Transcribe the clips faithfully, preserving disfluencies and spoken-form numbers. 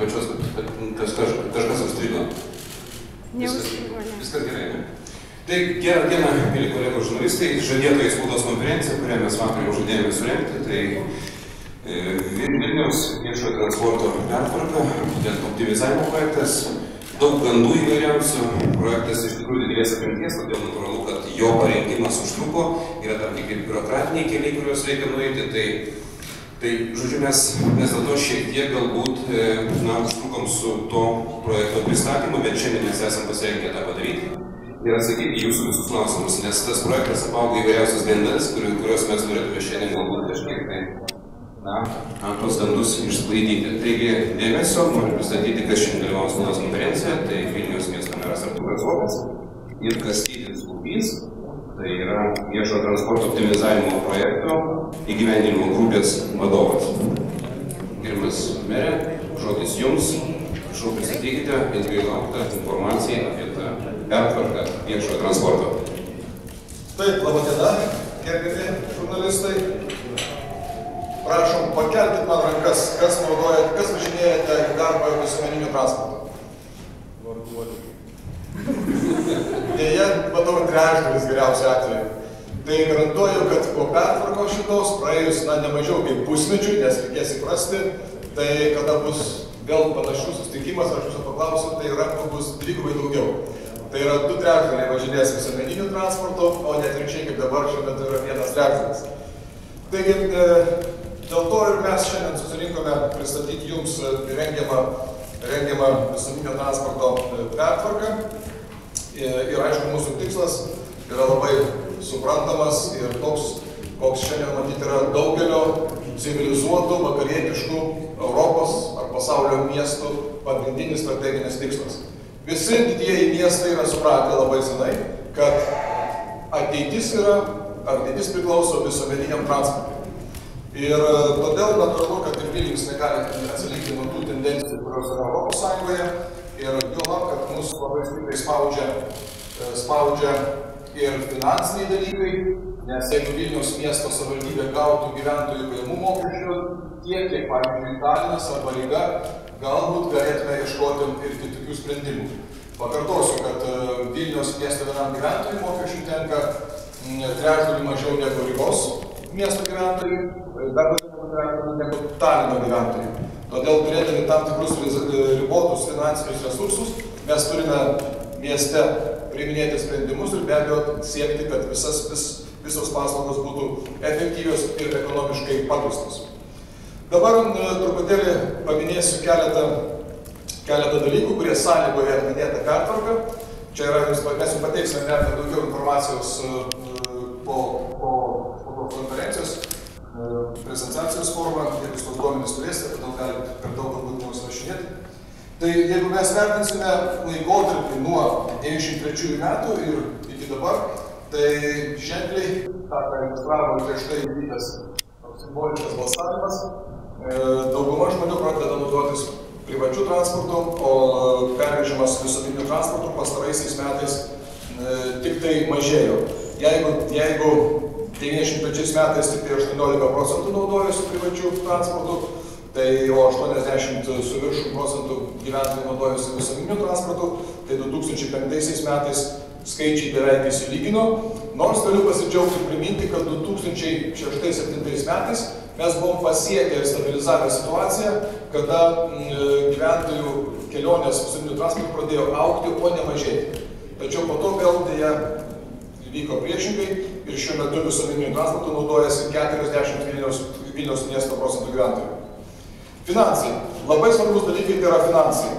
pačios, kad kažkas užstrigo. Neužstrigo, ne. Viskas gerai, ne? Tai gerą dieną, mėly kolegos žurnalistai, žadėtojai spaudos konferencija, kurią mes vakar jau žadėjome surengti, tai e, Vilniaus viešojo transporto pertvarka, būtent optimizavimo projektas, daug gandų įvairiausių, projektas iš tikrųjų didelės apimties, todėl natūralu, kad jo parengimas užtruko, yra tam tikri biurokratiniai keliai, kuriuos reikia nueiti, tai, tai žodžiu, mes, mes dėl to šiek tiek galbūt, e, na, užtrukom su to projekto pristatymu, bet šiandien mes esam pasirengę tą padaryti. Ir atsakyti jūsų visus klausimus, nes tas projektas apauga įvairiausias gandas, kuriuos mes norėtume šiandien galbūt kažkiek tai, na, tos gandus išsklaidyti. Taigi, dėmesio, noriu pristatyti, kas šiandien dalyvaus spaudos konferencijoje, tai Vilniaus miesto meras Artūras Zuokas ir Kastytis Lubys, tai yra viešojo transporto optimizavimo projekto įgyvendinimo grupės vadovas. Gerbiamas merė, žodis jums, prašau pristatykite ilgai lauktą informaciją apie tą pertvarką viešojo transporto. Taip, laba diena, gerbiami žurnalistai. Prašom, pakelkit man rankas, kas naudojate, kas važinėjate į darbą visuomeniniu transportu. Deja, matau, trečdalis geriausiu atveju. Tai garantuoju, kad po pertvarkos šitos praėjus, na, ne mažiau kaip pusmečiui, nes reikės įprasti, tai kada bus vėl panašus susitikimas, aš jūsų paklausiu, tai rankų bus dvigubai daugiau. Tai yra du trečdaliai važinės visuomeniniu transportu, o net atvirkščiai kaip dabar šiuo metu yra vienas trečdalis. Taigi, dėl to ir mes šiandien susirinkome pristatyti jums rengiamą, rengiamą visuomeninio transporto pertvarką. Ir aišku, mūsų tikslas yra labai suprantamas ir toks, koks šiandien matyti yra daugelio civilizuotų, vakarietiškų Europos ar pasaulio miestų pagrindinis strateginis tikslas. Visi didieji miestai yra supratę labai senai, kad ateitis yra, ateitis priklauso visuomeniniam transportui. Ir todėl natūralu, kad ir Vilnius negali atsilikti nuo tų tendencijų, kurios yra Europos Sąjungoje. Ir juolab, kad mus labai stipriai spaudžia, spaudžia ir finansiniai dalykai, nes jeigu Vilniaus miesto savivaldybė gautų gyventojų pajamų mokesčių tiek, kiek, pavyzdžiui, Talinas arba Ryga, galbūt galėtume ieškoti ir kitokių sprendimų. Pakartosiu, kad Vilniaus miesto vienam gyventojui mokesčių tenka trečdalį mažiau negu Rygos miesto gyventojai, dar daugiau negu Talino gyventojai. Todėl turėdami tam tikrus ribotus finansinius resursus, mes turime mieste priiminėti sprendimus ir be abejo siekti, kad visas, vis, visos paslaugos būtų efektyvios ir ekonomiškai pagrįstos. Dabar truputėlį paminėsiu keletą, keletą dalykų, kurie sąlygoja minėtą pertvarką. Čia yra, mes jums pateiksime net daugiau informacijos po, po, po konferencijos prezentacijos formą, jeigu jūs tos duomenys turėsite, todėl galite per daug galbūt mums rašinėti. Tai jeigu mes vertinsime laikotarpį nuo devyniasdešimt trečiųjų metų ir iki dabar, tai ženkliai, tą ką iliustravo prieš tai įvykęs simboliškas balsavimas, dauguma žmonių pradeda naudotis privačių transportų, o pervežimas visuomeniniu transportu pastaraisiais metais tik tai mažėjo. Jeigu, jeigu devyniasdešimt trečiais metais tik tai aštuoniolika procentų naudojosi privačių transportų, tai o aštuoniasdešimt su viršum procentų gyventojų naudojosi visuomeniniu transportu, tai du tūkstančiai penktaisiais metais skaičiai beveik įsilygino, nors galiu pasidžiaugti ir priminti, kad du tūkstančiai šeštais septintais metais mes buvom pasiekę ir stabilizavę situaciją, kada gyventojų kelionės visuomeniniu transportu pradėjo augti, o ne mažėti. Tačiau po to vėl dėja vyko priešingai ir šiuo metu visuomeniniu transportu naudojasi keturiasdešimt Vilniaus, Vilniaus miesto procentų gyventojų. Finansai. Labai svarbus dalykai tai yra finansai.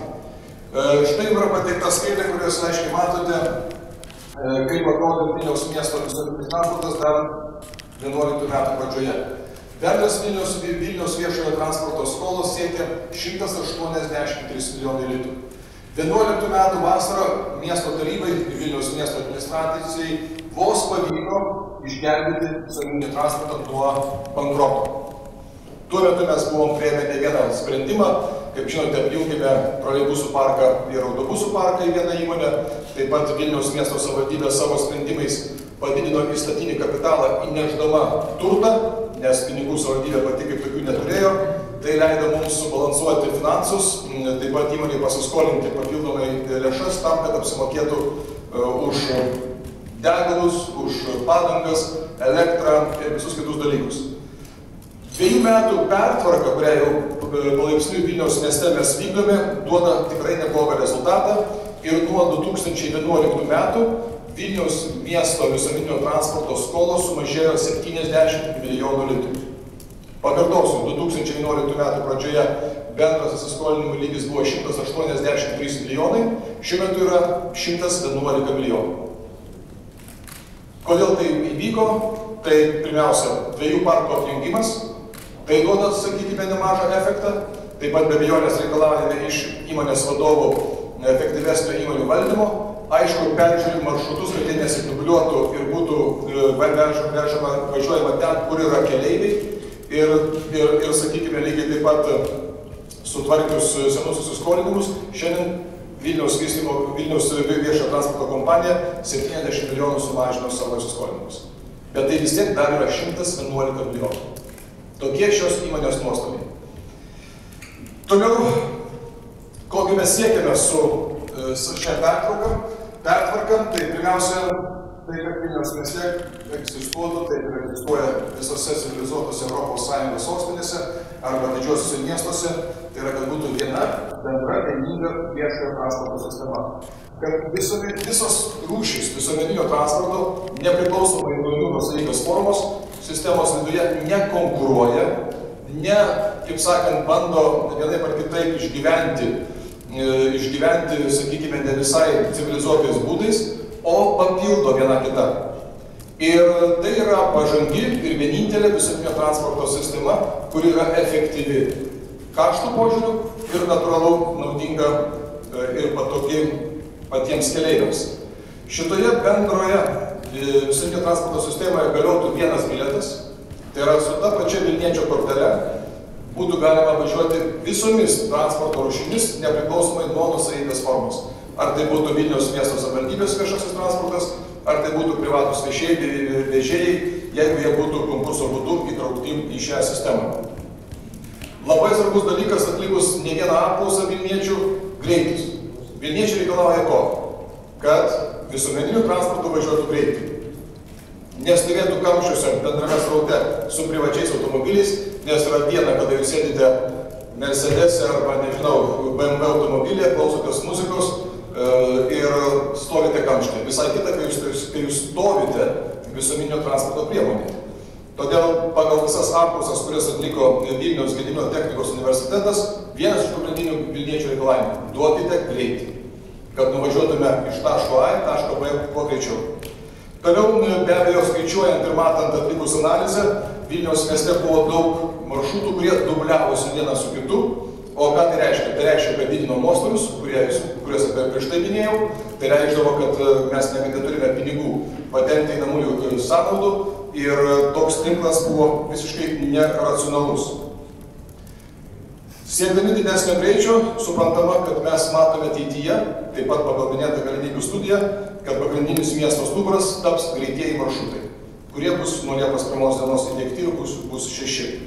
Štai yra pateikta skaidrė, kurios aiškiai matote, kaip atrodo Vilniaus miesto visuomeninis transportas dar vienuoliktų metų pradžioje. Bendras Vilniaus, Vilniaus viešojo transporto skolos siekia šimtas aštuoniasdešimt trys milijonai litų. vienuoliktų metų vasarą miesto tarybai ir Vilniaus miesto administracijai vos pavyko išgelbėti visuomeninį transportą nuo bankroto. Tuo metu mes buvom priėmę ne vieną sprendimą, kaip žinote, apjungėme troleibusų parką ir autobusų parką į vieną įmonę, taip pat Vilniaus miesto savivaldybė savo sprendimais padidino įstatinį kapitalą įnešdama turtą, nes pinigų savivaldybė pati kaip tokių neturėjo, tai leido mums subalansuoti finansus, taip pat įmonei pasiskolinti papildomai lėšas tam, kad apsimokėtų uh, už degalus, už padangas, elektrą ir visus kitus dalykus. Dviejų metų pertvarka, kurią jau palaipsniui Vilniaus mieste mes vykdome, duoda tikrai neblogą rezultatą ir nuo du tūkstančiai vienuoliktų metų Vilniaus miesto visuomeninio transporto skolos sumažėjo septyniasdešimt milijonų litų. Pakartosiu, du tūkstančiai vienuoliktų metų pradžioje bendras įsiskolinimų lygis buvo šimtas aštuoniasdešimt trys milijonai, šiuo metu yra šimtas vienuolika milijonų. Kodėl tai įvyko? Tai pirmiausia, dviejų parkų apjungimas, tai duoda, sakykime, nemažą efektą, taip pat be abejonės reikalavime iš įmonės vadovų efektyvesnio įmonių valdymo, aišku, peržiūrint maršrutus, kad jie nesidubliuotų ir būtų vežama, važiuojama ten, kur yra keleiviai ir, ir, ir sakykime, lygiai taip pat sutvarkius senus įsiskolinimus, šiandien Vilniaus vystymo, Vilniaus viešo transporto kompanija septyniasdešimt milijonų sumažino savo įsiskolinimus. Bet tai vis tiek dar yra šimtas vienuolika milijonų. Tokie šios įmonės nuostoliai. Toliau, kokį mes siekiame su, su šia pertvarka, pertvarka, tai pirmiausia, tai kad Vilniaus mieste egzistuotų, tai egzistuoja visose civilizuotose Europos Sąjungos sostinėse arba didžiuosiuose miestuose, tai yra, kad būtų viena bendra vieninga viešojo transporto sistema. Kad visomi, visos rūšys visuomeninio transporto, nepriklausomai nuo jų nuosavybės formos, sistemos viduje nekonkuruoja, ne, kaip sakant, bando vienaip ar kitaip išgyventi, e, išgyventi, sakykime, ne visai civilizuotais būdais, o papildo viena kita. Ir tai yra pažangi ir vienintelė visuomeninio transporto sistema, kuri yra efektyvi kaštų požiūrių ir natūralu naudinga ir patogi patiems keleiviams. Šitoje bendroje visuomeninio transporto sistemoje galiotų vienas bilietas, tai yra su ta pačia Vilniečio kortele būtų galima važiuoti visomis transporto rūšimis, nepriklausomai nuo nuosavybės formos. Ar tai būtų Vilniaus miesto savivaldybės viešasis transportas, ar tai būtų privatus vežėjai, vežėjai, jeigu jie būtų konkurso būdu įtraukti į šią sistemą. Labai svarbus dalykas atlikus ne vieną apklausą Vilniečių - greitis. Vilniečiai reikalauja ko? Kad visuomeniniu transportu važiuotų greitai. Nestovėtų kamščiuose bendrame sraute su privačiais automobiliais, nes yra viena, kada jūs sėdite Mercedes'e arba, nežinau, B M W automobilyje, klausotės muzikos ir stovite kamštyje. Visai kita, kai jūs, kai jūs stovite visuomeninio transporto priemonėje. Todėl pagal visas apklausas, kurias atliko Vilniaus Gedimino technikos universitetas, vienas iš pagrindinių Vilniečių reikalavimų - duokite greitį, kad nuvažiuotume iš taško A į tašką B kuo greičiau. Toliau, be abejo, skaičiuojant ir matant atlikus analizę, Vilniaus mieste buvo daug maršrutų, kurie dubliavosi vienas su kitu. O ką tai reiškia? Tai reiškia, kad didino nuostolius, kuriuos apie prieš tai minėjau. Tai reikšdavo, kad mes neturime pinigų patengti einamųjų sąnaudų ir toks tinklas buvo visiškai neracionalus. Siekdami didesnio greičio, suprantama, kad mes matome ateityje, taip pat pagal minėtą galimybių studiją, kad pagrindinis miesto stuburas taps greitieji maršrutai, kurie bus nuo Liepos pirmos dienos įdiegti ir bus, bus šeši.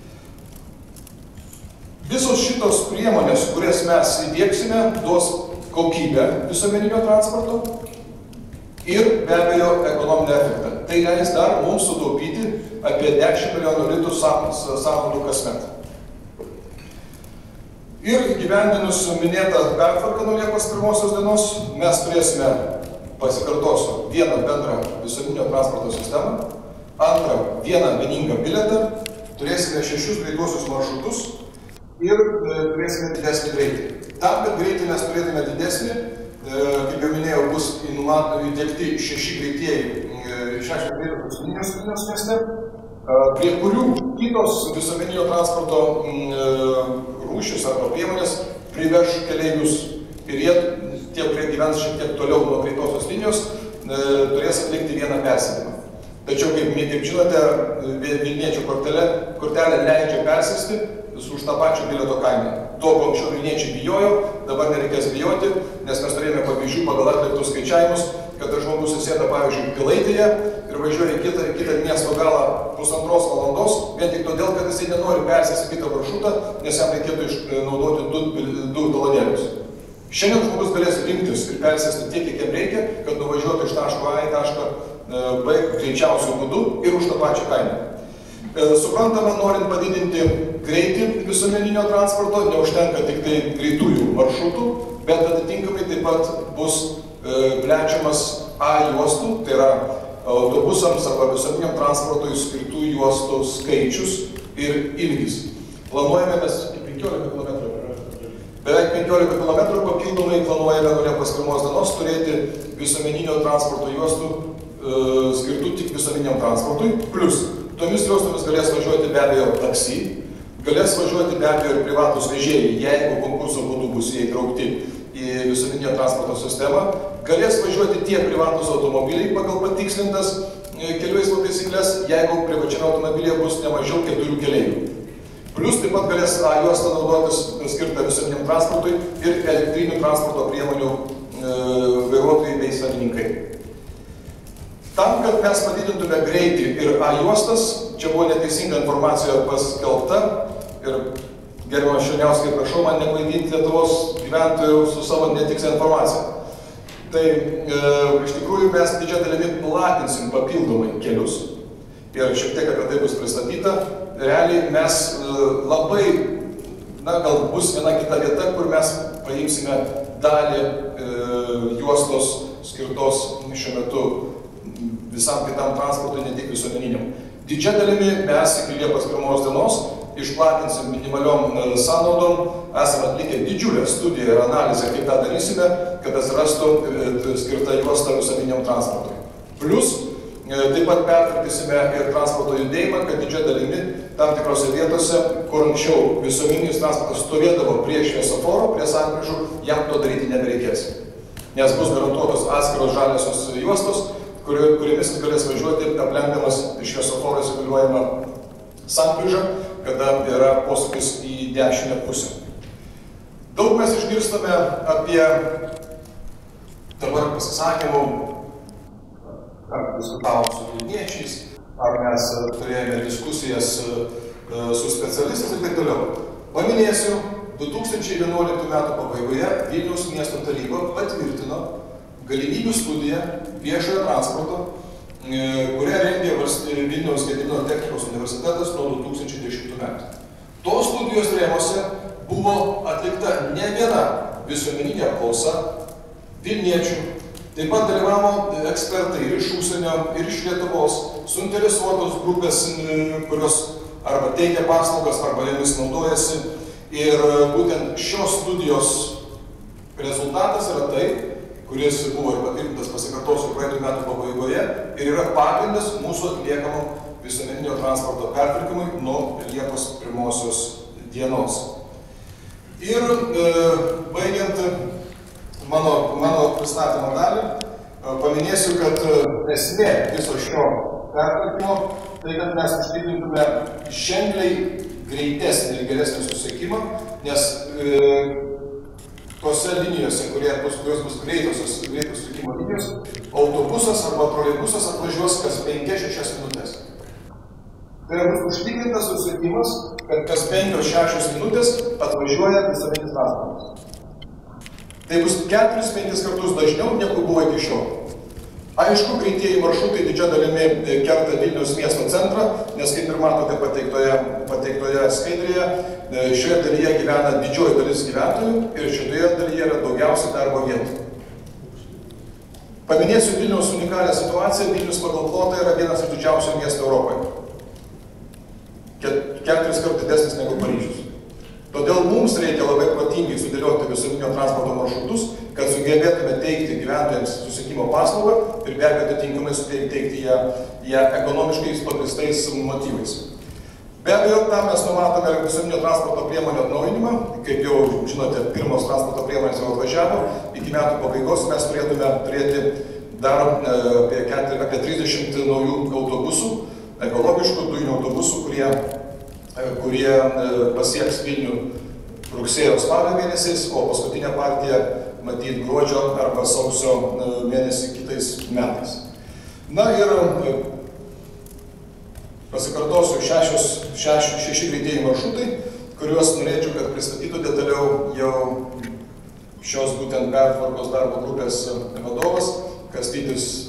Visos šitos priemonės, kurias mes įdiegsime, duos kokybę visuomeninio transporto ir be abejo ekonominį efektą. Tai leis dar mums sutaupyti apie dešimt milijonų litų sąnaudų kasmet. Ir įgyvendinus minėtą pertvarką nuo Liepos pirmosios dienos mes turėsime, pasikartosiu, vieną bendrą visuomeninio transporto sistemą, antrą vieną vieningą bilietą, turėsime šešius greituosius maršrutus ir turėsime didesnį greitį. Tam, kad greitį mes turėtume didesnį, kaip jau minėjau, bus įdėkti šeši greitieji, šešios greitosios linijos Vilniaus mieste, prie kurių kitos visuomeninio transporto rūšis arba priemonės priveš keleivius ir jie, tie, kurie gyvens šiek tiek toliau nuo greitosios linijos, turės atlikti vieną persėdimą. Tačiau, kaip, kaip žinote, Vilniečių kortelė, kortelė leidžia persėsti už tą pačią bilieto kainą. To, ko anksčiau Vilniečiai bijojo, dabar nereikės bijoti, nes mes turėjome pavyzdžių pagal atliktus skaičiavimus, kada žmogus susėda, pavyzdžiui, Pilaitėje ir važiuoja į kitą, kitą miesto galą pusantros valandos, vien tik todėl, kad jisai nenori persėsti kitą maršrutą, nes jam reikėtų išnaudoti du, du talonėlius. Šiandien žmogus galės rinktis ir persėsti tiek, kiek jam reikia, kad nuvažiuotų iš taško A į tašką B greičiausiu būdu ir už tą pačią kainą. Suprantama, norint padidinti greitį visuomeninio transporto, neužtenka tik tai greitųjų maršrutų, bet atitinkamai taip pat bus plečiamas A juostų, tai yra autobusams arba visuomeniniam transportui skirtų juostų skaičius ir ilgis. Planuojame mes penkiolika kilometrų. Beveik penkiolika kilometrų papildomai planuojame nuo Liepos pirmos dienos turėti visuomeninio transporto juostų e, skirtų tik visuomeniniam transportui. Plus, tomis juostomis galės važiuoti be abejo taksi, galės važiuoti be abejo ir privatus vežėjai, jeigu konkurso būdu bus jie įtraukti į visuomeninio transporto sistemą, galės važiuoti tie privatus automobiliai pagal patikslintas kelių eismo taisyklės, jeigu privačiame automobilyje bus ne mažiau keturių keleivių. Plus taip pat galės A juostą naudotis skirtą visuomeniniam transportui ir elektrinių transporto priemonių e, vairuotojai bei savininkai. Tam, kad mes padidintume greitį ir A juostas, čia buvo neteisinga informacija paskelbta ir gerbiamas Šerniauskai, prašau man neklaidinti Lietuvos gyventojų su savo netikslia informacija. Tai e, iš tikrųjų mes didžią dalimi platinsim papildomai kelius ir šiek tiek apie tai bus pristatyta. Realiai mes e, labai, na gal bus viena kita vieta, kur mes paimsime dalį e, juostos skirtos šiuo metu visam kitam transportui, ne tik visuomeniniam. Didžia dalimi mes iki Liepos pirmos dienos išplatinsim minimaliom sąnaudom, esame atlikę didžiulę studiją ir analizę, kaip tą darysime, kad atsirastų skirta juosta visuomeniniam transportui. Plus, taip pat pertvarkysime ir transporto judėjimą, kad didžia dalimi tam tikrose vietose, kur anksčiau visuomeninis transportas stovėdavo prie šviesoforo, prie sankryžų, jam to daryti nebereikės. Nes bus garantuotos atskiros žaliosios juostos, kuriomis galės važiuoti aplenkdamas šviesoforo įsigaliuojamą sankryžą, kada yra posūkis į dešinę pusę. Daug mes išgirstame apie dabar pasisakymų, ar diskutavom su vilniečiais, ar mes turėjome diskusijas su specialistais ir taip toliau. Paminėsiu, du tūkstančiai vienuoliktų metų pabaigoje Vilniaus miesto taryba patvirtino galimybių studiją viešojo transporto, kurią rengė Vilniaus Gedimino technikos universitetas nuo du tūkstančiai dešimtų metų. Tos studijos rėmose buvo atlikta ne viena visuomeninė apklausa vilniečių. Taip pat dalyvavo ekspertai ir iš užsienio, ir iš Lietuvos, suinteresuotos grupės, kurios arba teikia paslaugas, arba jomis naudojasi. Ir būtent šios studijos rezultatas yra tai, kuris buvo ir patvirtintas, pasikartosiu, praeitų metų pabaigoje ir yra pagrindas mūsų atliekamam visuomeninio transporto pertvarkymui nuo Liepos pirmosios dienos. Ir e, baigiant mano, mano pristatymo dalį, paminėsiu, kad esmė viso šio pertvarkymo, tai kad mes užtikrintume ženkliai greitesnį ir geresnį susiekimą, nes e, tose linijose, kurie bus, kurios bus greitosios, greitos susiekimo linijos, autobusas arba troleibusas atvažiuos kas penkias šešias minutės. Tai bus užtikrintas susiekimas, kad kas penkios šešios minutės atvažiuoja visuomeninis transportas. Tai bus keturis penkis kartus dažniau, negu buvo iki šiol. Aišku, greitieji maršrutai didžia dalimi kerta Vilniaus miesto centrą, nes kaip ir matote pateiktoje, pateiktoje skaidrėje, šioje dalyje gyvena didžioji dalis gyventojų ir šitoje dalyje yra daugiausiai darbo vietų. Paminėsiu Vilniaus unikalią situaciją. Vilnius pagal plotą yra vienas iš didžiausių miestų Europoje. Keturis kart didesnis negu Paryžius. Todėl mums reikia labai protingai sudėlioti visuomeninio transporto maršrutus, kad sugebėtume teikti gyventojams susiekimo paslaugą ir be abejo atitinkamai teikti ją, ją ekonomiškais pagrįstais motyvais. Be abejo, tam mes numatome visuomeninio transporto priemonių atnaujinimą. Kaip jau žinote, pirmos transporto priemonės jau atvažiavo. Iki metų pabaigos mes turėtume turėti dar apie, apie trisdešimt naujų autobusų, ekologiškų dujinių autobusų, kurie kurie pasieks Vilnių rugsėjo spalio mėnesiais, o paskutinė partija matyti gruodžio arba sausio mėnesį kitais metais. Na ir pasikartosiu šešios, šeši, šeši greitieji maršrutai, kuriuos norėčiau, kad pristatytų detaliau jau šios būtent pertvarkos darbo grupės vadovas Kastytis